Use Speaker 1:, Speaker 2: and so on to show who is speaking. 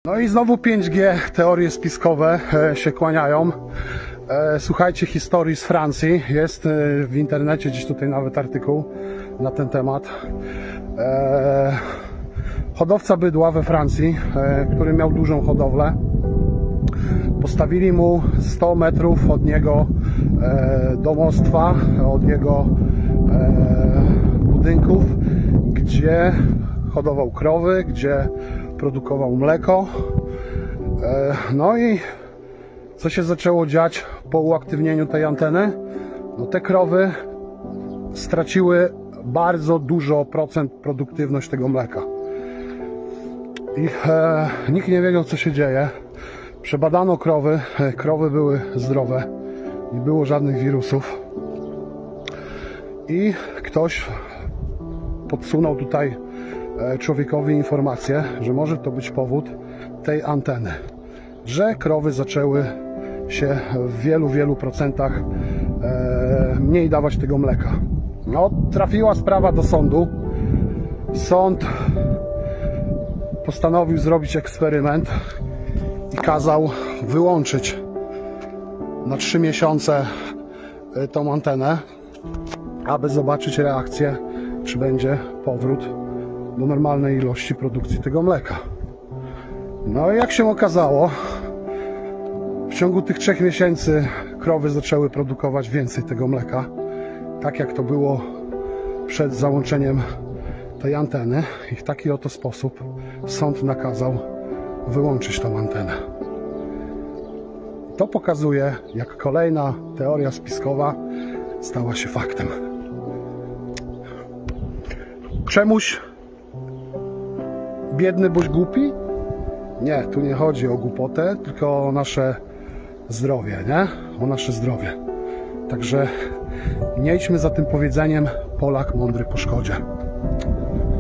Speaker 1: No i znowu 5G, teorie spiskowe się kłaniają. Słuchajcie historii z Francji. Jest w internecie gdzieś tutaj nawet artykuł na ten temat. Hodowca bydła we Francji, który miał dużą hodowlę, postawili mu 100 metrów od niego domostwa, od jego budynków, gdzie hodował krowy, gdzie produkował mleko. No i co się zaczęło dziać po uaktywnieniu tej anteny? No te krowy straciły bardzo dużo procent produktywność tego mleka. I nikt nie wiedział, co się dzieje. Przebadano krowy, krowy były zdrowe, nie było żadnych wirusów. I ktoś podsunął tutaj człowiekowi informację, że może to być powód tej anteny, że krowy zaczęły się w wielu procentach mniej dawać tego mleka. No, trafiła sprawa do sądu. Sąd postanowił zrobić eksperyment i kazał wyłączyć na 3 miesiące tą antenę, aby zobaczyć reakcję, czy będzie powrót do normalnej ilości produkcji tego mleka. No i jak się okazało, w ciągu tych 3 miesięcy krowy zaczęły produkować więcej tego mleka, tak jak to było przed załączeniem tej anteny, i w taki oto sposób sąd nakazał wyłączyć tą antenę. To pokazuje, jak kolejna teoria spiskowa stała się faktem. Czemuś biedny bądź głupi? Nie, tu nie chodzi o głupotę, tylko o nasze zdrowie, nie? O nasze zdrowie. Także nie idźmy za tym powiedzeniem: Polak mądry po szkodzie.